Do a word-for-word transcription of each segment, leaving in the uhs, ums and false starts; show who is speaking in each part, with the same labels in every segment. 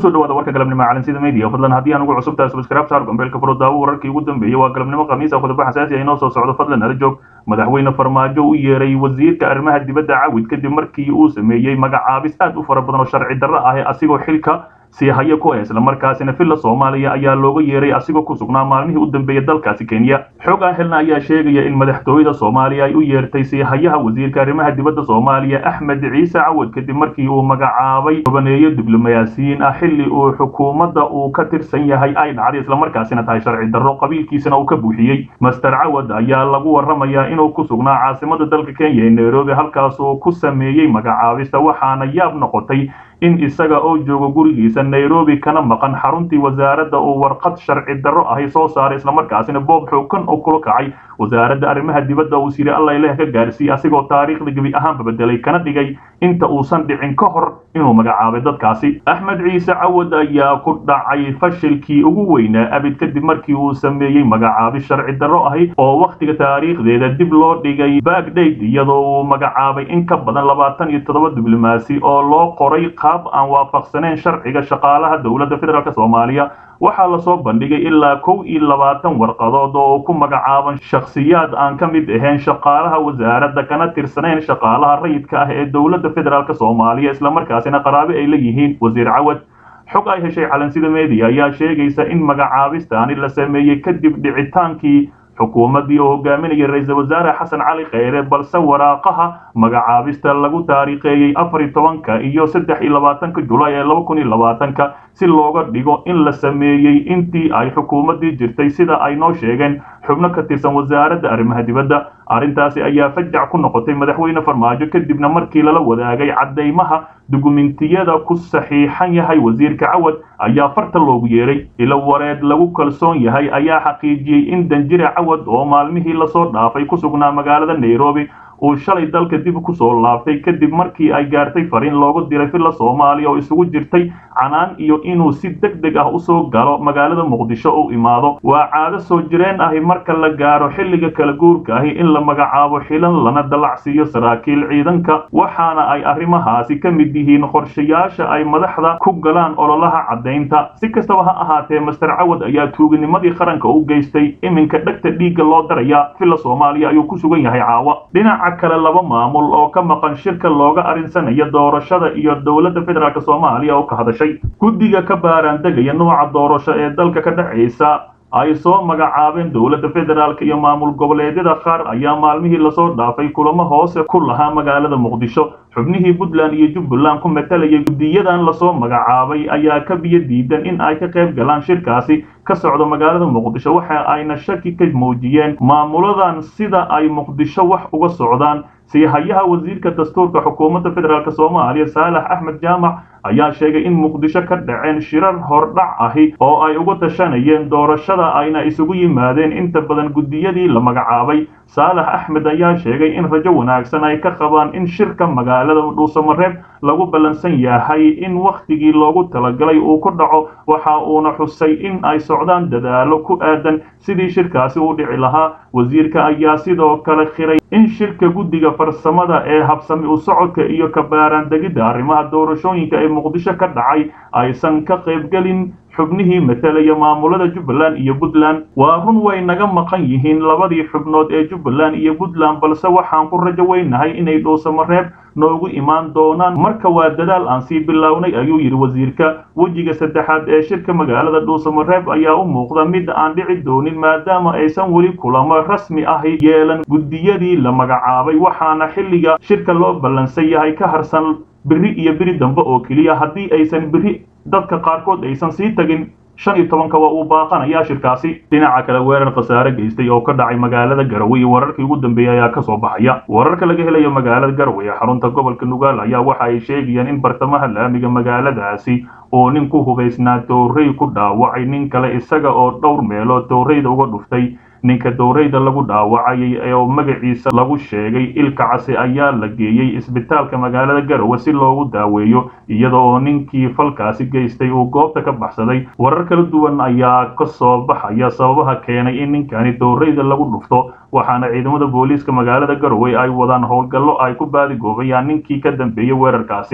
Speaker 1: kusoo dhawaada warka galabnimo caalamsida media fadlan haddii aan ugu cusub tahay subscribe saar gambeelka furo daawo wararkii ugu dambeeyay waa galabnimo khamiis ah khudba xasaasi ah inoo soo socdo fadlan ala joog madaxweyne farmaajo u yeeray wasiirka arrimaha dibadda Caawid kadib markii uu sameeyay magacaabis aad u fara badan oo sharci darro ah asigoo xilka si haye ku isla markaasina filla Soomaaliya ayaa looga yeeray asigoo ku sugnaa maalmihii u dambeeyay dalkaasi Kenya xog aan helna ayaa sheegaya in madaxtooyada Soomaaliya ay u yeertay si hayaha wasiirka arrimaha dibadda Soomaaliya Axmed Ciise Caawid kadib markii uu magacaabay tobaneeyo diblomaasiyiin ah xilli uu xukuumadda uu ka tirsan yahay ay dhacday isla markaasina tahay sharci darro qabiilkiisana uu ka buuxiyay Master Caawid ayaa lagu waramayaa inuu ku sugnaa caasimadda dalka Kenya ee Nairobi halkaas oo ku sameeyay magacaabista waxaana yaab noqotay in isaga oo joogo gurigiisa Nairobi kana maqan xaruntii wasaaradda oo warqad sharci darro ah soo saaray isla markaasina boob xoogan oo kula kacay wasaaradda arrimaha dibadda uu sii Allah ilaahay ka gaarsiiyay asigoo taariikhda gabi ahaan bedelay kana dhigay inta uusan dhicin ka hor inuu magacaabay dadkaasi Axmed Ciise Caawid ayaa ku dhacay fashilkii ugu weynaa abid kadib markii uu sameeyay magacaabis sharci darro ah oo waqtiga taariikhdeeda dib loo dhigay Baghdad iyadoo uu magacaabay in ka badan labaatan iyo toddoba diblomaasi oo loo qoray qaab aan waafaqsaneyn sharciga shaqaalaha dawladda federaalka Soomaaliya waxaa la soo bandhigay ilaa kow iyo labaatan warqadood oo ku magacaaban shakhsiyaad aan ka mid ahayn shaqaalaha wasaaradda kana tirsaneen shaqaalaha rayidka ah ee dawladda federaalka Soomaaliya isla markaasina qaraabe ay leeyihiin wasiir Caawid xog ay heshay calansida media ayaa sheegaysa in magacaabistaani la sameeyay kadib dhicitaankii xukuumadii oo hogaaminayay ra'iisul wasaare Xasan Cali Khayre balse waraaqaha magacaabista lagu taariikheeyay afar iyo tobanka iyo saddex iyo labaatanka July ee laba kun iyo labaatanka si looga dhigo in la sameeyay intii ay xukuumadii jirtay sida ay noo sheegeen xubno ka tirsan wasaaradda arrimaha dibadda arintaasi ayaa fajac ku noqotay madaxweyne farmaajo kadibna markii lala wadaagay cadeymaha dukumentiyada ku saxiixan yahay wasiirka Caawid ayaa farta loogu yeeray ila wareed lagu kalsoon yahay ayaa xaqiijiyay in danjire Caawid oo maalmihii la soo dhaafay ku sugnaa magaalada Nairobi oo shalay dalka dib ku soo laabtay kadib markii ay gaartay fariin loogu diray filla Soomaaliya oo isugu jirtay canaan iyo inuu si degdeg ah u soo galo magaalada Muqdisho oo imaado waa caado soo jireen ah marka la gaaro xilliga kala guurka ah in la magacaabo xilan lana dalacsiyo saraakiil ciidanka waxaana ay arrimahaasi ka mid yihiin qorshayaasha ay madaxda ku galaan ololaha cadeynta si kastaba ha ahaatee Master Caawid ayaa tuugnimadii qaranka u geystay iminka dhagta dhiiga loo daraya filla Soomaaliya ayuu ku sugan yahay caawa dhinaca kale laba maamul oo ka maqan shirka looga arinsanayo doorashada iyo dawladda federaalka Soomaaliya oo ka hadashay guddiga ka baaran degaya nooca doorasho ee dalka ka dhacaysa ay soo magacaabeen dawladda federaalka iyo maamul goboleedyada qaar ayaa maalmihii la soo dhaafay kulamo hoose ku lahaa magaalada Muqdisho xubnihii Puntland iyo Jubbaland ku metelayay guddiyadan la soo magacaabay ayaa ka biyo diidan in ay ka qayb galaan shirkaasi ka socdo magaalada Muqdisho waxa ayna shaki ka muujiyeen maamuladan sida ay Muqdisho wax uga socdaan si hayaha wasiirka dastuurka xukuumadda federaalka Soomaaliya Saalax Axmed Jaamac ayaa sheegay in Muqdisho ka dhaceen shirar hordhac ahi oo ay uga tashanayeen doorashada ayna isugu yimaadeen inta badan guddiyadii la magacaabay Saalax Axmed ayaa sheegay in rajo wanaagsan ay ka qabaan in shirka magaalada Dhuusamareeb lagu balansan yahay in waqtigii loogu talagalay uu ku dhaco waxa uuna xusay in ay socdaan dadaalo ku aadan sidii shirkaasi u dhici lahaa wasiirka ayaa sidoo kale xiray in shirka guddiga farsamada ee habsami u socodka iyo ka baaran degida arrimaha doorashooyinka ee Muqdisho ka dhacay aysan ka qayb galin xubnihii metelaya maamulada Jubbaland iyo Puntland waa run way naga maqan yihiin labadii xubnood ee Jubbaland iyo Puntland balse waxaan ku rajo weynahay inay Dhuusamareeb noogu imaan doonaan marka waa dadaal aan sii bilownay ayuu yiri wasiirka wajiga saddexaad ee shirka magaalada Dhuusamareeb ayaa u muuqda mid aan dhici doonin maadaama aysan weli kulamo rasmi ah yeelan guddiyadii la magacaabay waxaana xilliga shirka loo balansan yahay ka harsan biri iyo biri dambe oo kaliya haddii aysan biri dadka qaarkood aysan sii tagin shan iyo tobanka waa uu baaqanayaa shirkaasi dhinaca kale weerar khasaare geystay oo ka dhacay magaalada Garowe iyo wararkii ugu dambeeyay ayaa ka soo baxaya wararka laga helayo magaalada Garowe xarunta gobolka Nugaal ayaa waxa ay sheegayaan in bartamaha laamiga magaaladaasi oo nin ku hubaysnaa toorey ku dhaawacay nin kale isaga oo dhowr meelood tooreyda uga dhuftay ninka dooreyda lagu dhaawacay ee magaciisa lagu sheegay ilka casi ayaa la geeyay isbitaalka magaalada Garowe si loogu daaweeyo iyadoo ninkii falkaasi geystay uu goobta ka baxsaday warar kala duwan ayaa ka soo baxaya sababaha keenay in ninkani dooreyda lagu dhufto waxaana ciidamada booliiska magaalada Garowe ay wadaan howlgallo ay ku baadi goobayaan ninkii ka dambeeyay weerarkaasi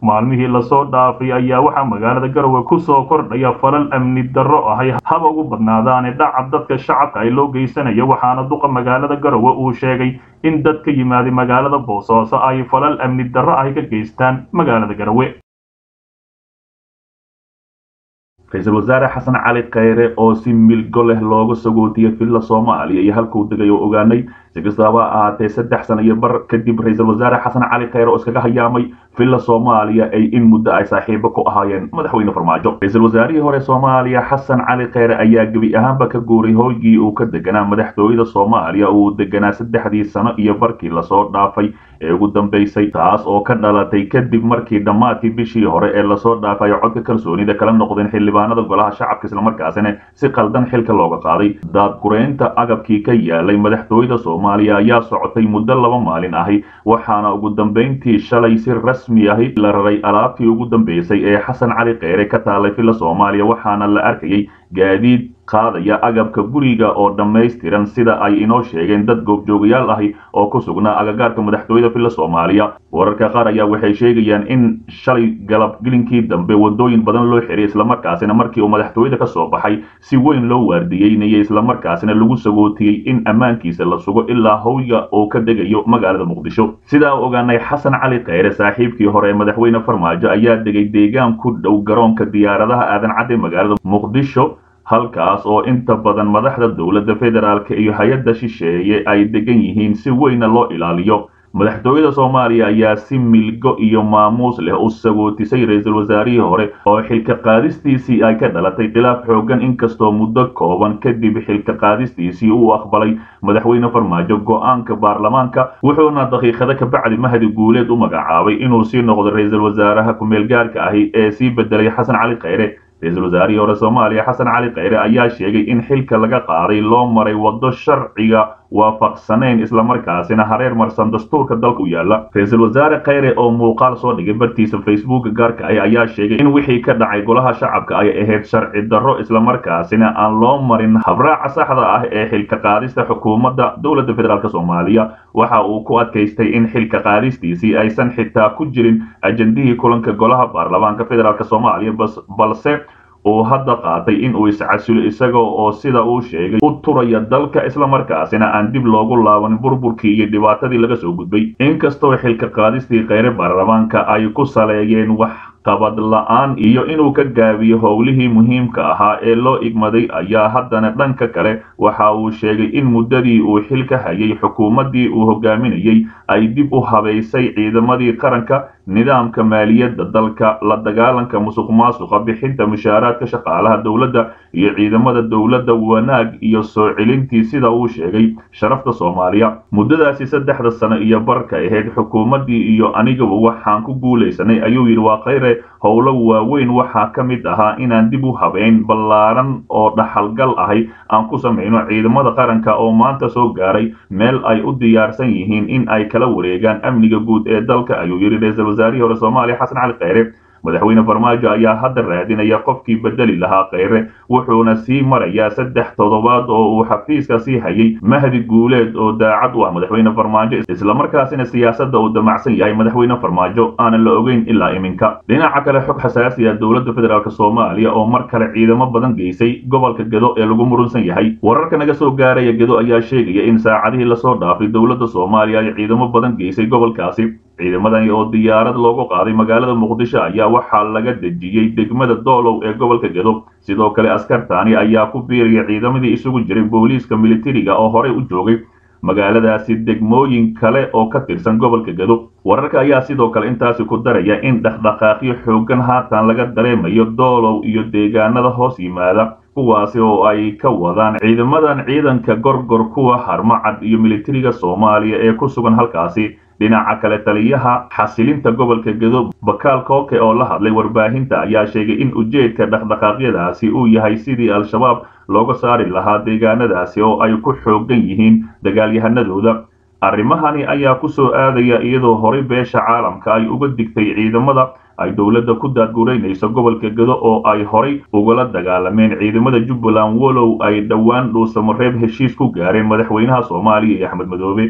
Speaker 1: maalmihii lasoo dhaafay ayaa waxaa magaalada garowe ku soo kordhaya falal amni darro ahay haba ugu badnaadaane dhaca dadka shacabka ay loo geysanayo waxaana duqa magaalada garowe uu sheegay in dad ka yimaaday magaalada boosaaso ay falal amni darro ahi ka geystaan magaalada garowe ra-iisul wasaare xasan cali khayre oo si milgo leh looga sagootiyay villa Soomaaliya iyo halkuu degay oo ogaanay si kastaba ha ahaatee saddex sano iyo bar kadib ra-iisul wasaare xasan cali khayre oo iskaga hayaamay villa Soomaaliya ay in muddo ay saaxiibo ku ahaayeen madaxweyne farmaajo ra-iisul wasaarihii hore Soomaaliya xasan cali khayre ayaa gabi ahaanba ka guuray hoygii uu ka deganaa madaxtooyada Soomaaliya uu deganaa saddexdii sano iyo barkii lasoo dhaafay ee ugu dambeysay taas oo ka dhalatay kadib markii dhammaadkii bishii hore ee lasoo dhaafay codka kalsoonida kala noqdeen xildhibaanada golaha shacabka isla markaasina si qaldan xilka looga qaaday daadgureynta agabkii ka yaalay madaxtooyada Soomaaliya ayaa socotay muddo laba maalin ahi waxaana ugu dambeyntii shalay si rasmi ahi la raray alaabtii ugu dambeysay ee xasan cali khayre ka taalay villa Soomaaliya waxaana la arkayay gaadiid qaadaya agabka guriga oo dhammaystiran sida ay inoo sheegeen dad goobjoogayaal ahi oo ku sugnaa agagaarka madaxtooyada villa Soomaaliya wararka qaar ayaa waxay sheegayaan in shalay galab gelinkii dambe wadooyin badan loo xiray isla markaasina markii uu madaxtooyada ka soo baxay si weyn loo waardiyeynayay isla markaasina lagu sagootiyay in ammaankiisa la sugo ilaa howga oo ka degayo magaalada Muqdisho sida uu ogaanay xasan cali khayre saaxiibkii hore ee madaxweyne farmaajo ayaa degay deegaan ku dhow garoonka diyaaradaha aadan cadde magaalada Muqdisho halkaas oo inta badan madaxda dawladda federaalka iyo hay'adda shisheeye ay degan yihiin si weyn loo ilaaliyo madaxtooyada Soomaaliya ayaa si milgo iyo maamuus leh u sagootisay ra-iisul wasaarihii hore oo xilka qaadistiisii ay ka dhalatay khilaaf xoogan inkastoo muddo kooban kadib xilka qaadistiisii uu aqbalay madaxweyne farmaajo go'aanka baarlamaanka wuxuuna daqiiqada ka bacdi mahdi guuleed u magacaabay inuu sii noqdo ra-iisul wasaaraha ku meel gaarka ahi ee sii bedelay xasan cali khayre ra-iisul wasaarihii hore Soomaaliya xasan cali khayre ayaa sheegay in xilka laga qaaday loo maray wado sharciga waafaqsanayn isla markaasina hareer marsan dastuurka dalka u yaala ra-iisul wasaare khayre oo muuqaal soo dhigay bartiisa Facebook gaarka ah ayaa sheegay in wixii ka dhacay golaha shacabka ay ahayd sharci darro isla markaasina aan loo marin habraaca saxda ah ee xilka qaadista xukuumadda dawladda federaalka Soomaaliya waxa uu ku adkaystay in xilka qaadistiisii aysan xitaa ku jirin ajandihii kulanka golaha baarlamaanka federaalka Soomaaliya balse oo hadda qaatay in uu iscasilo isaga oo sida uu sheegay u turaya dalka isla markaasina aan dib loogu laaban burburkii iyo dhibaatadii laga soo gudbay inkastoo xilka qaadistii khayre baarlamaanka ay ku saleeyeen wax qabad la'aan iyo inuu ka gaabiyo howlihii muhiimka ahaa ee loo igmaday ayaa haddana dhanka kale waxa uu sheegay in muddadii uu xilka hayay xukuumaddii uu hogaaminayay ay dib u habaysay ciidamadii qaranka nidaamka maaliyadda dalka la dagaalanka musuqmaasuqa bixinta mushaaraadka shaqaalaha dawladda iyo ciidamada dawladda wanaag iyo soo celintii sida uu sheegay sharafta Soomaaliya muddadaasi saddexda sano iyo barka ahayd xukuumaddii iyo anigaba waxaan ku guuleysanay ayuu yiri waa khayre howlo waaweyn waxaa ka mid ahaa inaan dib u habeyn ballaaran oo dhaxalgal ahay aan ku samayno ciidamada qaranka oo maanta soo gaaray meel ay u diyaarsan yihiin in ay kala wareegaan amniga guud ee dalka ayuu yiri ra-iisul wasaarihii hore Soomaaliya xasan cali khayre madaxweyne farmaajo ayaa hadda raadinaya qofkii bedeli lahaa khayre wuxuuna sii marayaa saddex toddobaad oo uu xafiiska sii hayay mahdi guuleed oo daacad u ah madaxweyne farmaajo isla markaasina siyaasadda uu damacsan yahay madaxweyne farmaajo aan la ogeyn ilaa iminka dhinaca kale xog xasaasi ah dawladda federaalka Soomaaliya oo mar kale ciidamo badan geysay gobolka Gedo ee lagu murunsan yahay wararka naga soo gaaraya Gedo ayaa sheegaya in saacadihii la soo dhaafay dawladda Soomaaliya ay ciidamo badan geysay gobolkaasi ciidamadani oo diyaarad loogu qaaday magaalada Muqdisho ayaa waxaa laga dejiyay degmada Doolow ee gobolka Gedo sidoo kale askartaani ayaa ku biiriyay ciidamadii isugu jiray booliiska militariga oo hore u joogay magaaladaasi degmooyin kale oo ka tirsan gobolka Gedo wararka ayaa sidoo kale intaasi ku daraya in dhaqdhaqaaqyo xoogan haatan laga dareemayo Doolow iyo deegaanada hoos yimaada kuwaasi oo ay ka wadaan ciidamadan ciidanka gorgor kuwa harmacad iyo militariga Soomaaliya ee ku sugan halkaasi dhinaca kale taliyaha xasilinta gobolka Gedo Bakaal Kooke oo la hadlay warbaahinta ayaa sheegay in ujeedka dhaqdhaqaaqyadaasi uu yahay sidii al-shabaab looga saari lahaa deegaanadaasi oo ay ku xoogan yihiin dagaalyahanadooda arrimahani ayaa ku soo aadaya iyadoo hore beesha caalamka ay uga digtay ciidamada ay dawladda ku daadgureynayso gobolka Gedo oo ay horay ugala dagaalameen ciidamada Jubbaland walow ay dhawaan dhuusamareeb heshiis ku gaareen madaxweynaha Soomaaliya Axmed Madoobe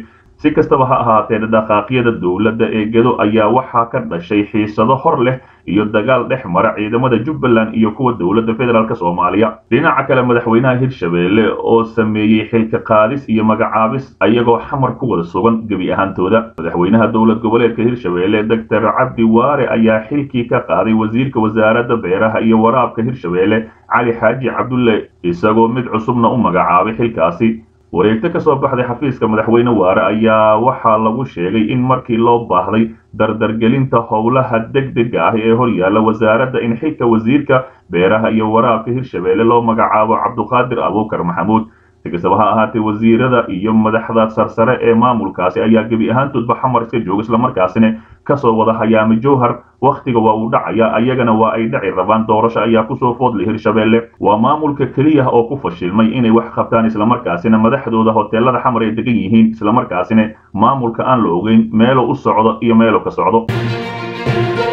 Speaker 1: si kastaba ha ahaatee dhaqaaqyada dowladda ee gedo ayaa waxaa ka dhashay xiisado hor leh iyo dagaal dhex mara ciidamada Jubbaland iyo kuwa dowladda federaalka Soomaaliya. Dhinaca kale madaxweynaha Hirshabelle oo sameeyay xilka qaadis iyo magacaabis ayagoo xamar ku wada sugan gabi ahaantooda. Madaxweynaha dowlad goboleedka Hirshabelle Doctor Cabdi Waare ayaa xilkii ka qaaday wasiirka wasaaradda beeraha iyo waraabka Hirshabelle Cali Xaaji Cabdulle isagoo mid cusubna u magacaabay xilkaasi. wareegto ka soo baxday xafiiska madaxweyne Waare ayaa waxaa lagu sheegay in markii loo baahday dardargelinta howlaha degdega ah ee hor yaalla wasaaradda in xilka wasiirka beeraha iyo waraabka Hirshabelle loo magacaabo Cabduqaadir Abuukar Maxamuud. si kastaba ha ahaatee wasiirada iyo madaxda sarsare ee maamulkaasi ayaa gebi ahaantoodba xamar iska jooga isla markaasina kasoo wada hayaamay jowhar. waqtiga waa uu dhacaya ayagana waa ay dhaci rabaan doorasho ayaa kusoo foodlay Hirshabelle. waa maamulka keliya oo ku fashilmay inay wax qabtaan isla markaasina madaxdooda hoteelada xamar ay degan yihiin isla markaasina maamulka aan la ogeyn meelo u socdo iyo meelo ka socdo.